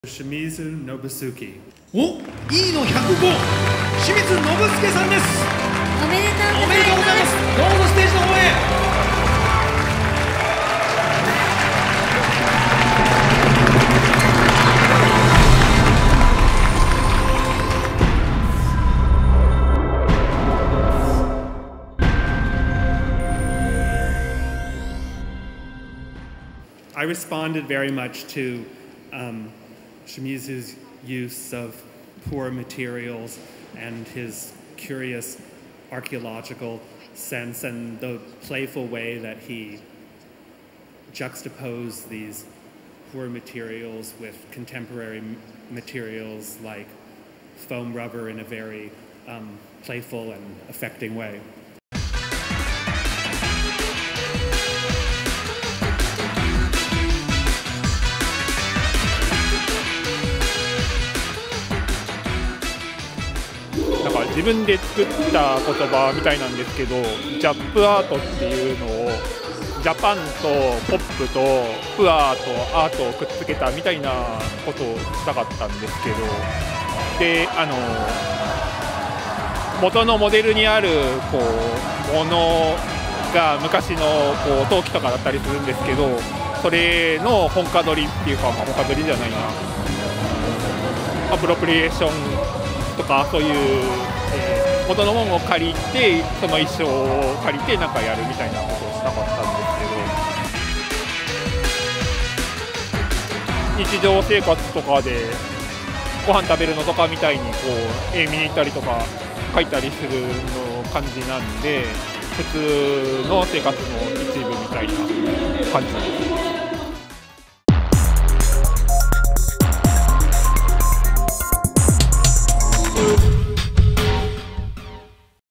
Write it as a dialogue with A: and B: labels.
A: 清水信之。
B: お、E の105、清水信介さんです。
C: おめでとう
B: おめでとうございます。どうぞステージの方へ。
A: I responded very much to Shimizu's use of poor materials and his curious archaeological sense and the playful way that he juxtaposed these poor materials with contemporary materials like foam rubber in a very playful and affecting way.
D: なんか自分で作った言葉みたいなんですけど、ジャップアートっていうのをジャパンとポップとプアーとアートをくっつけたみたいなことをしたかったんですけど、で元のモデルにあるこうものが昔のこう陶器とかだったりするんですけど、それの本家取りっていうか、本家取りじゃないな、アプロプリエーションとかそういう、元のものを借りてその衣装を借りてなんかやるみたいなことをしたかったんですけど、日常生活とかでご飯食べるのとかみたいにこう絵見に行ったりとか描いたりするの感じなんで、普通の生活の一部みたいな感じです。